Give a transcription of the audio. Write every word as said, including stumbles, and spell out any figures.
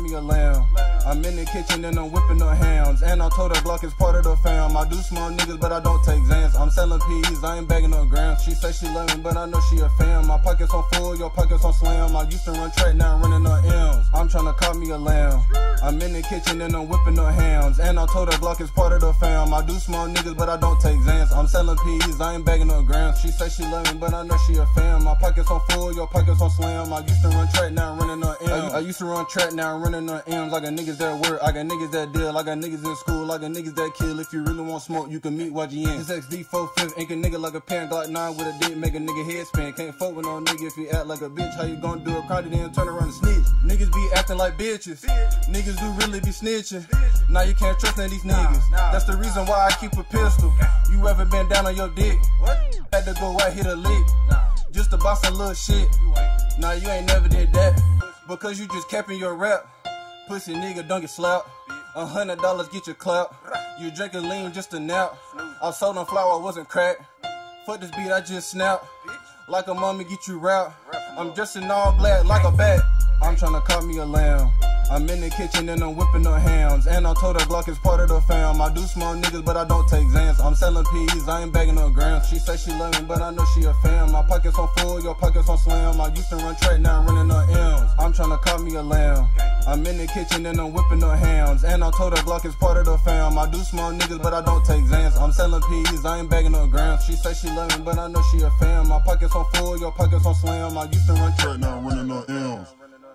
me a lamb. I'm in the kitchen and I'm whipping up hams. And I told her Glock is part of the fam. I do small niggas, but I don't take Xans. I'm selling P's, I ain't bagging up grams. She say she love me, but I know she a fan. My pockets on full, your pockets on slam. I used to run track, now I'm running up M's. I'm tryna call me a lamb. I'm in the kitchen and I'm whipping up hams. And I told her Glock is part of the fam. I do small niggas, but I don't take Xans. I'm selling P's, I ain't bagging up grams. She say she love me, but I know she a fan. My pockets on full, your pockets on slam. I used to run track, now I'm running up M's. I, I used to run track, now I'm running up M's. I got niggas that work, I got niggas that deal, I got niggas in school, I got niggas that kill. If you really want smoke, you can meet Y G N. This X D four fifth, ink a nigga like a pen, Glock nine with a dick, make a nigga head spin. Can't fuck with no nigga if you act like a bitch. How you gonna do a crowded then turn around and snitch? Niggas be acting like bitches, niggas do really be snitching. Now you can't trust none of these niggas. That's the reason why I keep a pistol. You ever been down on your dick? Had to go out, hit a lick, just to buy some little shit. Nah, you ain't never did that, because you just capping your rap. Pussy nigga don't get slapped. A hundred dollars get your clap. You drinking lean just a nap. I sold on flour, I wasn't crack. Fuck this beat, I just snap. Like a mummy, get you wrapped. I'm dressed in all black like a bat. I'm tryna call me a lamb. I'm in the kitchen and I'm whipping up hams. And I told her Glock is part of the fam. I do small niggas, but I don't take Xans. I'm selling P's, I ain't bagging up grams. She say she love me, but I know she a fan. My pockets on full, your pockets on slam. I used to run track, now I'm running up M's. I'm tryna call me a lamb. I'm in the kitchen and I'm whipping up hams. And I told her Glock is part of the fam. I do small niggas, but I don't take Xans. I'm selling P's, I ain't bagging up grams. She say she love me, but I know she a fan. My pockets on full, your pockets on slam. I used to run track, now I'm running up M's.